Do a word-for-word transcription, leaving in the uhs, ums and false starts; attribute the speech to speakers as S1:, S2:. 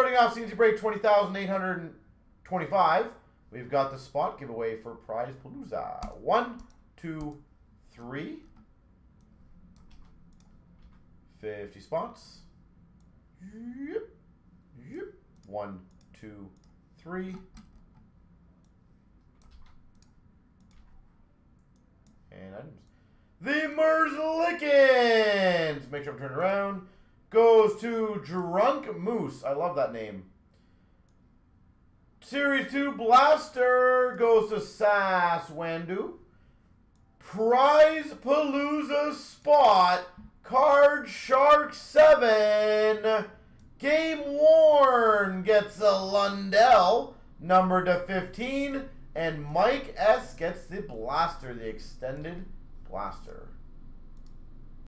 S1: Starting off C N C break twenty thousand eight hundred twenty-five. We've got the spot giveaway for prize Palooza. One, two, three. fifty spots. Yep. Yep. One, two, three. And items. The Merzlikins. Make sure I'm turning around. Goes to Drunk Moose. I love that name. Series two Blaster goes to Sass Wandu. Prize Palooza spot. Card Shark seven. Game Worn gets a Lundell. Number to fifteen. And Mike S gets the Blaster, the extended Blaster.